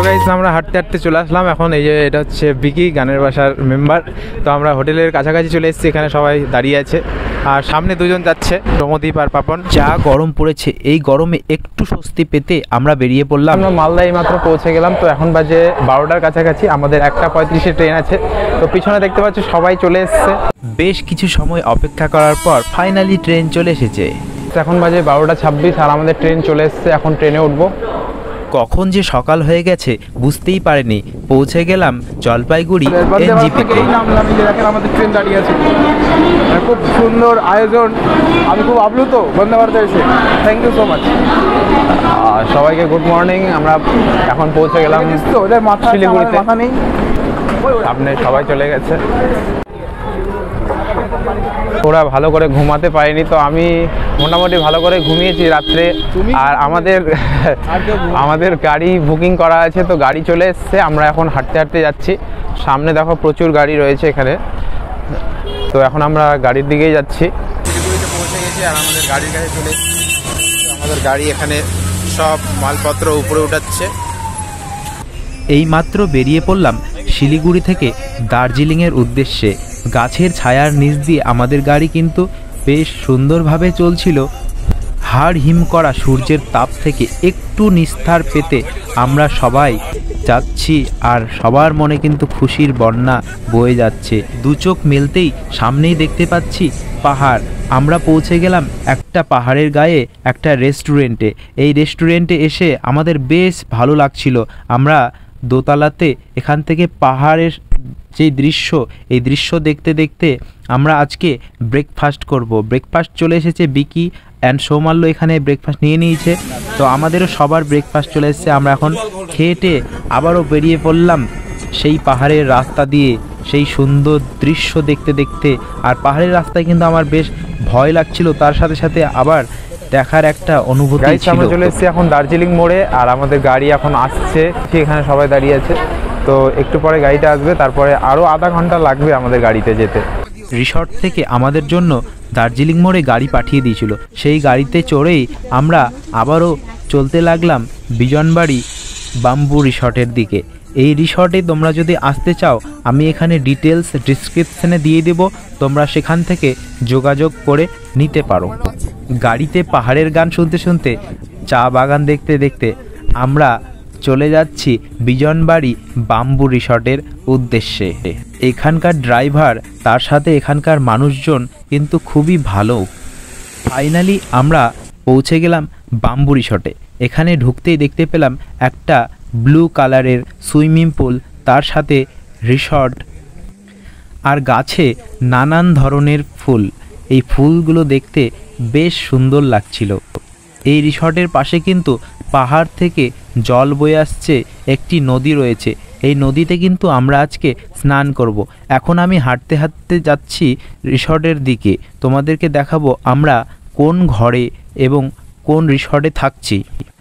Guys আমরা হাঁটতে হাঁটতে চলে আসলাম। এখন এই যে এটা হচ্ছে বিকি গানের বাসার মেম্বার। তো আমরা হোটেলের কাছাকাছি চলে এসেছি, এখানে সবাই দাঁড়িয়ে আছে আর সামনে দুজন যাচ্ছে, রমদীপ আর পাপন। যা গরম পড়েছে, এই গরমে একটু স্বস্তি পেতে আমরা বেরিয়ে পড়লাম। আমরা মালদা এই মাত্র পৌঁছে গেলাম। তো এখন বাজে 12টার কাছাকাছি, আমাদের 1:35-এ ট্রেন আছে। তো পিছনে দেখতে পাচ্ছ সবাই চলে এসছে। বেশ কিছু সময় অপেক্ষা করার পর ফাইনালি ট্রেন চলে এসেছে। এখন বাজে 12:26 আর আমাদের ট্রেন চলে এসছে। এখন ট্রেনে উঠবো। কখন যে সকাল হয়ে গেছে বুঝতেই পারিনি। পৌঁছে গেলাম জলপাইগুড়ি এনজিপিতে। আমাদের ট্রেন দাঁড়িয়ে আছে, খুব সুন্দর আয়োজন। আমি খুব আপ্লুত বন্দে ভারতে এসে। Thank you so much. সবাইকে গুড মর্নিং। আমরা এখন পৌঁছে গেলাম শিলিগুড়িতে। আপনি সবাই চলে গেছে। ওরা ভালো করে ঘুমাতে পারেনি, তো আমি মোটামুটি ভালো করে ঘুমিয়েছি রাত্রে। আর আমাদের গাড়ি বুকিং করা আছে, তো গাড়ি চলে এসছে। আমরা এখন হাঁটতে হাঁটতে যাচ্ছি। সামনে দেখো প্রচুর গাড়ি রয়েছে এখানে। তো এখন আমরা গাড়ির দিকেই যাচ্ছি। শিলিগুড়িতে পৌঁছে গেছি আর আমাদের গাড়ির কাছে চলে এসেছি। আমাদের গাড়ি এখানে সব মালপত্র উপরে উঠাচ্ছে। এই মাত্র বেরিয়ে পড়লাম শিলিগুড়ি থেকে দার্জিলিংয়ের উদ্দেশ্যে। গাছের ছায়ার নিচ দিয়ে আমাদের গাড়ি কিন্তু বেশ সুন্দরভাবে চলছিল। হাড় হিম করা সূর্যের তাপ থেকে একটু নিস্তার পেতে আমরা সবাই যাচ্ছি, আর সবার মনে কিন্তু খুশির বন্যা বয়ে যাচ্ছে। দু চোখ মেলতেই সামনেই দেখতে পাচ্ছি পাহাড়। আমরা পৌঁছে গেলাম একটা পাহাড়ের গায়ে একটা রেস্টুরেন্টে। এই রেস্টুরেন্টে এসে আমাদের বেশ ভালো লাগছিল। আমরা দোতলাতে এখান থেকে পাহাড়ের যে দৃশ্য, এই দৃশ্য দেখতে দেখতে আমরা আজকে ব্রেকফাস্ট করব। ব্রেকফাস্ট চলে এসেছে। বিকি অ্যান্ড সৌমাল্য এখানে ব্রেকফাস্ট নিয়ে নিয়েছে। তো আমাদেরও সবার ব্রেকফাস্ট চলে এসেছে। আমরা এখন খেয়ে আবারও বেরিয়ে পড়লাম সেই পাহাড়ের রাস্তা দিয়ে, সেই সুন্দর দৃশ্য দেখতে দেখতে। আর পাহাড়ের রাস্তায় কিন্তু আমার বেশ ভয় লাগছিল, তার সাথে সাথে আবার দেখার একটা অনুভূতি ছিল। আমরা চলে এসেছি এখন দার্জিলিং মোড়ে, আর আমাদের গাড়ি এখন আসছে। এখানে সবাই দাঁড়িয়ে আছে। তো একটু পরে গাড়িটা আসবে, তারপরে আরও আধা ঘন্টা লাগবে আমাদের গাড়িতে যেতে। রিসর্ট থেকে আমাদের জন্য দার্জিলিং মোড়ে গাড়ি পাঠিয়ে দিয়েছিল। সেই গাড়িতে চড়েই আমরা আবারও চলতে লাগলাম বিজনবাড়ি বাম্বু রিসর্টের দিকে। এই রিসর্টে তোমরা যদি আসতে চাও, আমি এখানে ডিটেলস ডিসক্রিপশানে দিয়ে দেব, তোমরা সেখান থেকে যোগাযোগ করে নিতে পারো। গাড়িতে পাহাড়ের গান শুনতে শুনতে, চা বাগান দেখতে দেখতে আমরা চলে যাচ্ছি বিজনবাড়ি বাম্বু রিসর্টের উদ্দেশ্যে। এখানকার ড্রাইভার তার সাথে এখানকার মানুষজন কিন্তু খুবই ভালো। ফাইনালি আমরা পৌঁছে গেলাম বাম্বু রিসর্টে। এখানে ঢুকতেই দেখতে পেলাম একটা ব্লু কালারের সুইমিং পুল, তার সাথে রিসর্ট আর গাছে নানান ধরনের ফুল। এই ফুলগুলো দেখতে বেশ সুন্দর লাগছিল। এই রিসর্টের পাশে কিন্তু পাহাড় থেকে জল বয়ে আসছে, একটি নদী রয়েছে। এই নদীতে কিন্তু আমরা আজকে স্নান করব। এখন আমি হাঁটতে হাঁটতে যাচ্ছি রিসর্টের দিকে। তোমাদেরকে দেখাবো আমরা কোন ঘরে এবং কোন রিসর্টে থাকছি।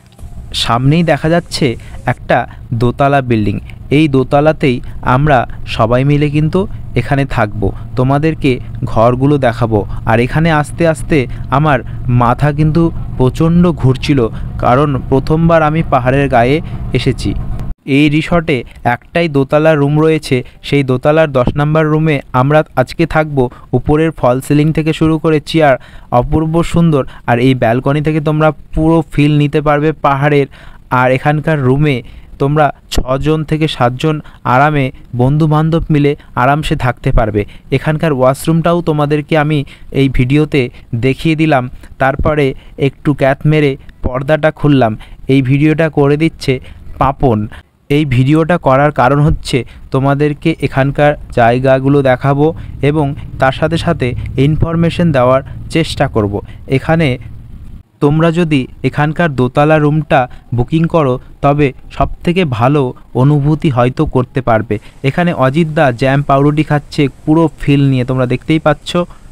সামনেই দেখা যাচ্ছে একটা দোতলা বিল্ডিং। এই দোতলাতেই আমরা সবাই মিলে কিন্তু এখানে থাকবো। তোমাদেরকে ঘরগুলো দেখাবো। আর এখানে আস্তে আস্তে আমার মাথা কিন্তু প্রচণ্ড ঘুরছিল, কারণ প্রথমবার আমি পাহাড়ের গায়ে এসেছি। এই রিসর্টে একটাই দোতলা রুম রয়েছে। সেই দোতলার 10 নম্বর রুমে আমরা আজকে থাকবো। উপরের ফল সিলিং থেকে শুরু করে চেয়ার অপূর্ব সুন্দর। আর এই ব্যালকনি থেকে তোমরা পুরো ফিল নিতে পারবে পাহাড়ের। আর এখানকার রুমে তোমরা 6 জন থেকে 7 জন আরামে বন্ধু বান্ধব মিলে আরামসে থাকতে পারবে। এখানকার ওয়াশরুমটাও তোমাদেরকে আমি এই ভিডিওতে দেখিয়ে দিলাম। তারপরে একটু ক্যাথ মেরে পর্দাটা খুললাম। এই ভিডিওটা করে দিচ্ছে পাপন। এই ভিডিওটা করার কারণ হচ্ছে তোমাদেরকে এখানকার জায়গাগুলো দেখাবো এবং তার সাথে সাথে ইনফরমেশন দেওয়ার চেষ্টা করব। এখানে তোমরা যদি এখানকার দোতলা রুমটা বুকিং করো, তবে সবথেকে ভালো অনুভূতি হয়তো করতে পারবে। এখানে অজিতদা জ্যাম পাউরুটি খাচ্ছে পুরো ফিল নিয়ে, তোমরা দেখতেই পাচ্ছ।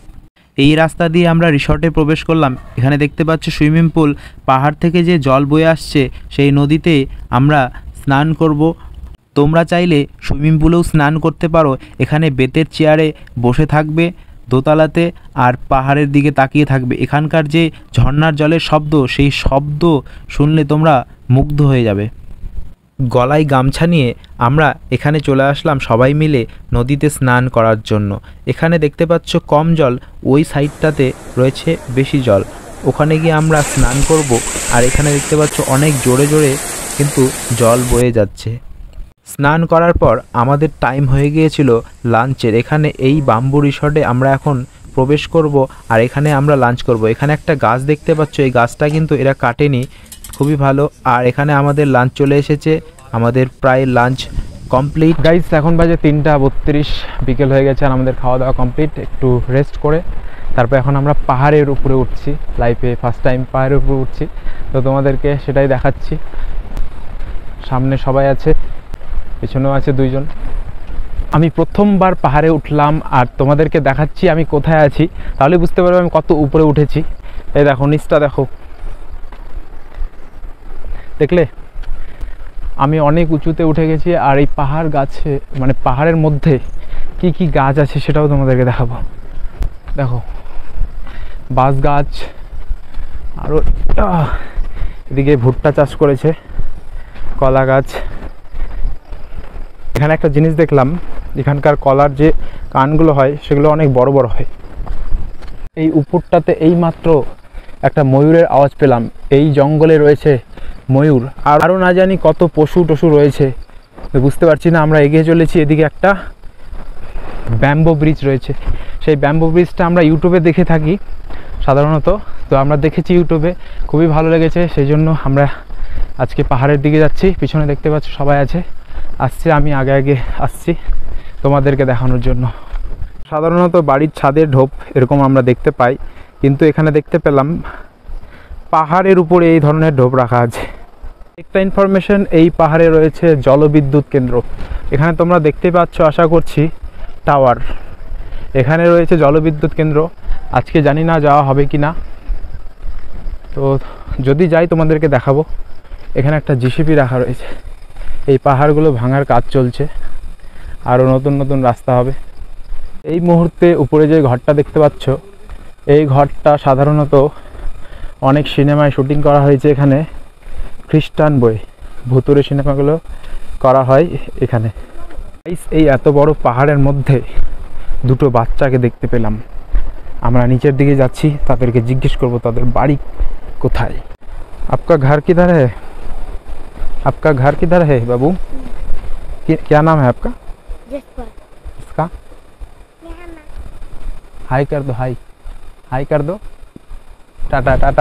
এই রাস্তা দিয়ে আমরা রিসর্টে প্রবেশ করলাম। এখানে দেখতে পাচ্ছ সুইমিং পুল। পাহাড় থেকে যে জল বয়ে আসছে সেই নদীতে আমরা স্নান করব। তোমরা চাইলে সুইমিং পুলেও স্নান করতে পারো। এখানে বেতের চেয়ারে বসে থাকবে দোতলাতে আর পাহাড়ের দিকে তাকিয়ে থাকবে। এখানকার যে ঝর্ণার জলের শব্দ, সেই শব্দ শুনলে তোমরা মুগ্ধ হয়ে যাবে। গলায় গামছা নিয়ে আমরা এখানে চলে আসলাম সবাই মিলে নদীতে স্নান করার জন্য। এখানে দেখতে পাচ্ছ কম জল, ওই সাইডটাতে রয়েছে বেশি জল, ওখানে গিয়ে আমরা স্নান করব। আর এখানে দেখতে পাচ্ছ অনেক জোরে জোরে কিন্তু জল বয়ে যাচ্ছে। স্নান করার পর আমাদের টাইম হয়ে গিয়েছিল লাঞ্চের। এখানে এই বাম্বু রিসর্টে আমরা এখন প্রবেশ করব আর এখানে আমরা লাঞ্চ করব। এখানে একটা গাছ দেখতে পাচ্ছ, এই গাছটা কিন্তু এরা কাটেনি, খুবই ভালো। আর এখানে আমাদের লাঞ্চ চলে এসেছে, আমাদের প্রায় লাঞ্চ কমপ্লিট। গাইস এখন বাজে 3:32, বিকেল হয়ে গেছে আর আমাদের খাওয়া দাওয়া কমপ্লিট। একটু রেস্ট করে তারপর এখন আমরা পাহাড়ের উপরে উঠছি, লাইফে ফার্স্ট টাইম পাহাড়ের উপরে উঠছি, তো তোমাদেরকে সেটাই দেখাচ্ছি। সামনে সবাই আছে, পিছনেও আছে 2 জন। আমি প্রথমবার পাহাড়ে উঠলাম আর তোমাদেরকে দেখাচ্ছি আমি কোথায় আছি, তাহলে বুঝতে পারবে আমি কত উপরে উঠেছি। এই দেখো নিচটা দেখো, দেখলে আমি অনেক উঁচুতে উঠে গেছি। আর এই পাহাড় গাছে মানে পাহাড়ের মধ্যে কি কি গাছ আছে সেটাও তোমাদেরকে দেখাবো। দেখো বাঁশ গাছ, আরও এদিকে ভুট্টা চাষ করেছে, কলা গাছ। এখানে একটা জিনিস দেখলাম, এখানকার কলার যে কানগুলো হয় সেগুলো অনেক বড় বড় হয়। এই উপরটাতে এই মাত্র একটা ময়ূরের আওয়াজ পেলাম। এই জঙ্গলে রয়েছে ময়ূর, আর আরও না জানি কত পশু টশু রয়েছে, বুঝতে পারছি না। আমরা এগিয়ে চলেছি, এদিকে একটা ব্যাম্বো ব্রিজ রয়েছে। সেই ব্যাম্বো ব্রিজটা আমরা ইউটিউবে দেখে থাকি সাধারণত, তো আমরা দেখেছি ইউটিউবে, খুবই ভালো লেগেছে, সেই জন্য আমরা আজকে পাহাড়ের দিকে যাচ্ছি। পিছনে দেখতে পাচ্ছ সবাই আসছে, আমি আগে আগে আসছি তোমাদেরকে দেখানোর জন্য। সাধারণত বাড়ির ছাদের ঢোপ এরকম আমরা দেখতে পাই, কিন্তু এখানে দেখতে পেলাম পাহাড়ের উপরে এই ধরনের ঢোপ রাখা আছে। একটা ইনফরমেশন, এই পাহাড়ে রয়েছে জলবিদ্যুৎ কেন্দ্র। এখানে তোমরা দেখতে পাচ্ছ আশা করছি টাওয়ার, এখানে রয়েছে জলবিদ্যুৎ কেন্দ্র। আজকে জানি না যাওয়া হবে কি না, তো যদি যাই তোমাদেরকে দেখাবো। এখানে একটা জিসিপি রাখা রয়েছে। এই পাহাড়গুলো ভাঙার কাজ চলছে, আরও নতুন নতুন রাস্তা হবে। এই মুহূর্তে উপরে যে ঘরটা দেখতে পাচ্ছ, এই ঘরটা সাধারণত অনেক সিনেমায় শুটিং করা হয়েছে এখানে। খ্রিস্টান বই, ভুতুরে সিনেমাগুলো করা হয় এখানে। এই এত বড় পাহাড়ের মধ্যে 2টো বাচ্চাকে দেখতে পেলাম। আমরা নিচের দিকে যাচ্ছি, তাদেরকে জিজ্ঞেস করব তাদের বাড়ি কোথায়। आपका घर किधर है? आपका घर किधर है बाबू? क्या नाम है आपका? इसका हाई कर दो, हाई हाई कर दो, टाटा टाटा।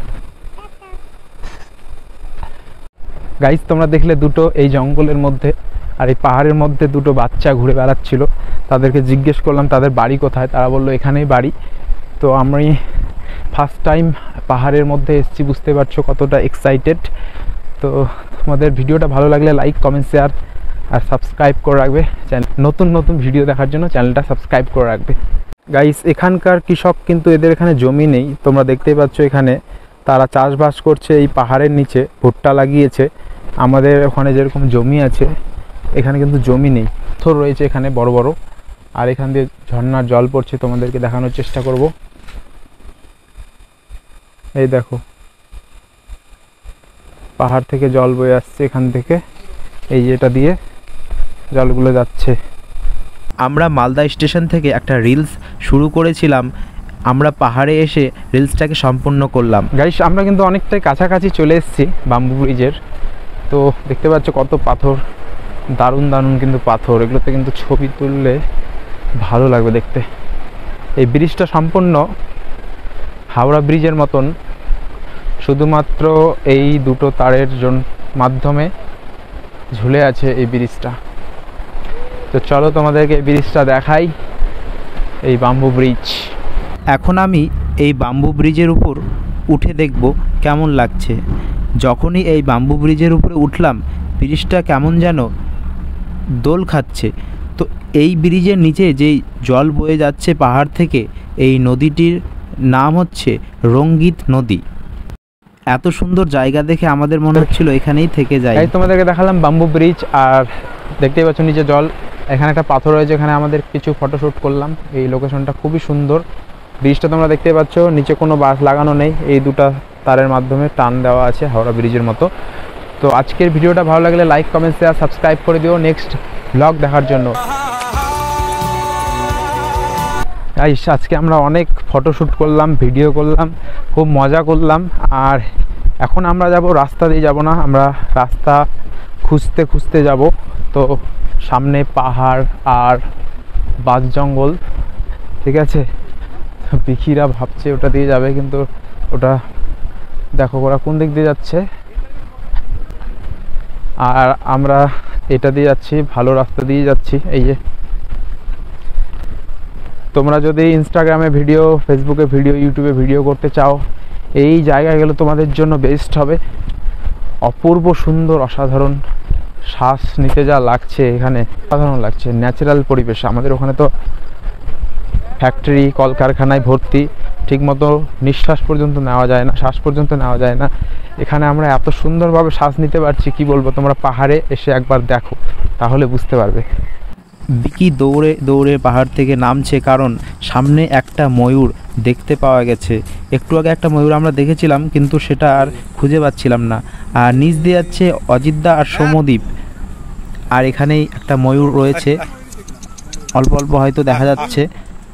গাইস তোমরা দেখলে 2টো এই জঙ্গলের মধ্যে আর এই পাহাড়ের মধ্যে 2টো বাচ্চা ঘুরে বেড়াচ্ছিল। তাদেরকে জিজ্ঞেস করলাম তাদের বাড়ি কোথায়, তারা বললো এখানেই বাড়ি। তো আমি ফার্স্ট টাইম পাহাড়ের মধ্যে এসেছি, বুঝতে পারছো কতটা এক্সাইটেড। তো তোমাদের ভিডিওটা ভালো লাগলে লাইক কমেন্ট শেয়ার আর সাবস্ক্রাইব করে রাখবে। নতুন নতুন ভিডিও দেখার জন্য চ্যানেলটা সাবস্ক্রাইব করে রাখবে। গাইস এখানকার কৃষক কিন্তু এদের এখানে জমি নেই, তোমরা দেখতেই পাচ্ছ এখানে তারা চাষবাস করছে। এই পাহাড়ের নিচে ভুট্টা লাগিয়েছে। আমাদের ওখানে যেরকম জমি আছে এখানে কিন্তু জমি নেই, পাথর রয়েছে এখানে বড় বড়। আর এখান দিয়ে ঝর্ণার জল পড়ছে, তোমাদেরকে দেখানোর চেষ্টা করব। এই দেখো পাহাড় থেকে জল বয়ে আসছে এখান থেকে, এই যেটা দিয়ে জলগুলো যাচ্ছে। আমরা মালদা স্টেশন থেকে একটা রিলস শুরু করেছিলাম, আমরা পাহাড়ে এসে রিলসটাকে সম্পূর্ণ করলাম। গাইস আমরা কিন্তু অনেকটাই কাছাকাছি চলে এসেছি বাম্বু ব্রিজের। তো দেখতে পাচ্ছ কত পাথর, দারুণ দারুণ কিন্তু পাথর, এগুলোতে কিন্তু ছবি তুললে ভালো লাগবে দেখতে। এই ব্রিজটা সম্পূর্ণ হাওড়া ব্রিজের মতন, শুধুমাত্র এই 2টো তারের মাধ্যমে ঝুলে আছে এই ব্রিজটা। তো চলো তোমাদেরকে এই ব্রিজটা দেখাই, এই বাম্বু ব্রিজ। এখন আমি এই বাম্বু ব্রিজের উপর উঠে দেখব কেমন লাগছে। যখনই এই বাম্বু ব্রিজের উপরে উঠলাম, ব্রিজটা কেমন যেন দোল খাচ্ছে। তো এই ব্রিজের নিচে যেই জল বয়ে যাচ্ছে পাহাড় থেকে, এই নদীটির নাম হচ্ছে রঙ্গিত নদী। এত সুন্দর জায়গা দেখে আমাদের মনে হচ্ছিল এখানেই থেকে যাই। তোমাদেরকে দেখালাম বাম্বু ব্রিজ, আর দেখতেই পাচ্ছ নিচে জল। এখানে একটা পাথর রয়েছে, এখানে আমাদের কিছু ফটোশ্যুট করলাম। এই লোকেশনটা খুবই সুন্দর। ব্রিজটা তোমরা দেখতেই পাচ্ছ, নিচে কোনো বাস লাগানো নেই, এই 2টা তারের মাধ্যমে টান দেওয়া আছে হাওড়া ব্রিজের মতো। তো আজকের ভিডিওটা ভালো লাগলে লাইক কমেন্ট শেয়ার সাবস্ক্রাইব করে দিও নেক্সট ব্লগ দেখার জন্য। আজকে আমরা অনেক ফটোশ্যুট করলাম, ভিডিও করলাম, খুব মজা করলাম। আর এখন আমরা যাব, রাস্তা দিয়ে যাব না, আমরা রাস্তা খুঁজতে খুঁজতে যাব। তো সামনে পাহাড় আর বাঘ জঙ্গল, ঠিক আছে। বিকিরা ভাবছে ওটা দিয়ে যাবে, কিন্তু ওটা দেখো ওরা কোন দিক দিয়ে যাচ্ছে, আর আমরা এটা দিয়ে যাচ্ছি, ভালো রাস্তা দিয়ে যাচ্ছি। এই যে তোমরা যদি ইনস্টাগ্রামে ভিডিও, ফেসবুকে ভিডিও, ইউটিউবে ভিডিও করতে চাও, এই জায়গাগুলো তোমাদের জন্য বেস্ট হবে। অপূর্ব সুন্দর, অসাধারণ, শ্বাস নিতে যা লাগছে এখানে, অসাধারণ লাগছে, ন্যাচারাল পরিবেশ। আমাদের ওখানে তো ফ্যাক্টরি কলকারখানায় ভর্তি, ঠিকমতো নিঃশ্বাস পর্যন্ত নেওয়া যায় না, শ্বাস পর্যন্ত নেওয়া যায় না। এখানে আমরা এত সুন্দরভাবে শ্বাস নিতে পারছি, কি বলবো। তোমরা পাহাড়ে এসে একবার দেখো, তাহলে বুঝতে পারবে। বিকি দৌড়ে দৌড়ে পাহাড় থেকে নামছে, কারণ সামনে একটা ময়ূর দেখতে পাওয়া গেছে। একটু আগে একটা ময়ূর আমরা দেখেছিলাম, কিন্তু সেটা আর খুঁজে পাচ্ছিলাম না। আর নিচ দিয়ে যাচ্ছে অজিতদা আর সৌম্যদীপ, আর এখানেই একটা ময়ূর রয়েছে, অল্প অল্প হয়তো দেখা যাচ্ছে।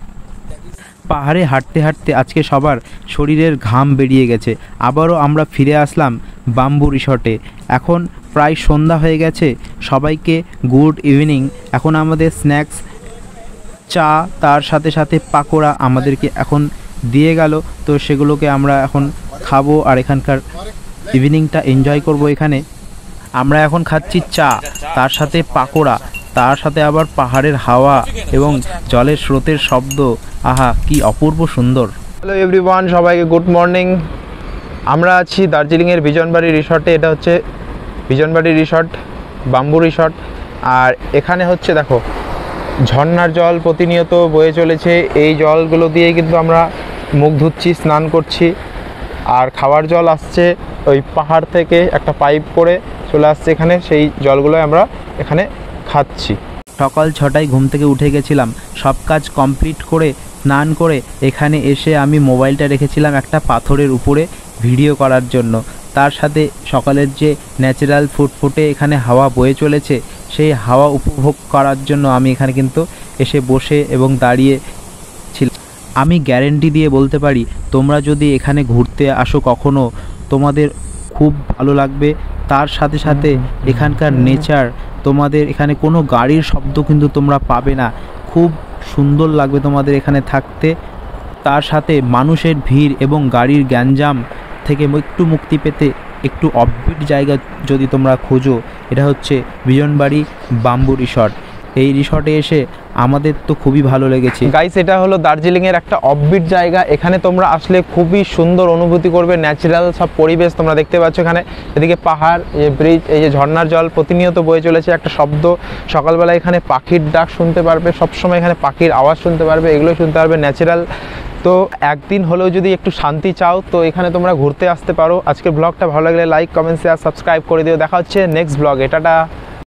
পাহাড়ে হাঁটতে হাঁটতে আজকে সবার শরীরের ঘাম বেরিয়ে গেছে। আবারও আমরা ফিরে আসলাম বাম্বু রিসর্টে। এখন প্রায় সন্ধ্যা হয়ে গেছে। সবাইকে গুড ইভিনিং। এখন আমাদের স্ন্যাক্স, চা, তার সাথে সাথে পাকোড়া আমাদেরকে এখন দিয়ে গেল। তো সেগুলোকে আমরা এখন খাবো আর এখানকার ইভিনিংটা এনজয় করব। এখানে আমরা এখন খাচ্ছি চা, তার সাথে পাকোড়া, তার সাথে আবার পাহাড়ের হাওয়া এবং জলের স্রোতের শব্দ। আহা, কি অপূর্ব সুন্দর। হ্যালো এভরিওয়ান, সবাইকে গুড মর্নিং। আমরা আছি দার্জিলিংয়ের বিজনবাড়ি রিসর্টে। এটা হচ্ছে বিজনবাড়ি রিসর্ট, বাম্বু রিসর্ট। আর এখানে হচ্ছে দেখো ঝর্ণার জল প্রতিনিয়ত বয়ে চলেছে। এই জলগুলো দিয়ে কিন্তু আমরা মুখ ধুচ্ছি, স্নান করছি। আর খাওয়ার জল আসছে ওই পাহাড় থেকে, একটা পাইপ করে চলে আসছে এখানে, সেই জলগুলো আমরা এখানে খাচ্ছি। সকাল 6টায় ঘুম থেকে উঠে গেছিলাম, সব কাজ কমপ্লিট করে স্নান করে এখানে এসে আমি মোবাইলটা রেখেছিলাম একটা পাথরের উপরে ভিডিও করার জন্য। তার সাথে সকালের যে ন্যাচারাল ফুটফুটে এখানে হাওয়া বয়ে চলেছে, সেই হাওয়া উপভোগ করার জন্য আমি এখানে কিন্তু এসে বসে এবং দাঁড়িয়ে ছিলাম। আমি গ্যারেন্টি দিয়ে বলতে পারি, তোমরা যদি এখানে ঘুরতে আসো কখনো, তোমাদের খুব ভালো লাগবে। তার সাথে সাথে এখানকার নেচার, তোমাদের এখানে কোনো গাড়ির শব্দ কিন্তু তোমরা পাবে না। খুব সুন্দর লাগবে তোমাদের এখানে থাকতে। তার সাথে মানুষের ভিড় এবং গাড়ির গ্যাঞ্জাম থেকে একটু মুক্তি পেতে একটু অফবিট জায়গা যদি তোমরা খোঁজো, এটা হচ্ছে বিজনবাড়ি বাম্বু রিসর্ট। এই রিসর্টে এসে আমাদের তো খুবই ভালো লেগেছে। গাইস, এটা হলো দার্জিলিংয়ের একটা অফবিট জায়গা। এখানে তোমরা আসলে খুবই সুন্দর অনুভূতি করবে, ন্যাচারাল সব পরিবেশ তোমরা দেখতে পাচ্ছ। এখানে এদিকে পাহাড়, এই ব্রিজ, এই যে ঝর্ণার জল প্রতিনিয়ত বয়ে চলেছে। একটা শব্দ, সকালবেলা এখানে পাখির ডাক শুনতে পারবে, সবসময় এখানে পাখির আওয়াজ শুনতে পারবে, এগুলো শুনতে পারবে, ন্যাচারাল। তো একদিন হলেও যদি একটু শান্তি চাও, তো এখানে তোমরা ঘুরতে আসতে পারো। আজকের ব্লগটা ভালো লাগলে লাইক কমেন্ট শেয়ার সাবস্ক্রাইব করে দিও। দেখা হচ্ছে নেক্সট ব্লগে। টাটা।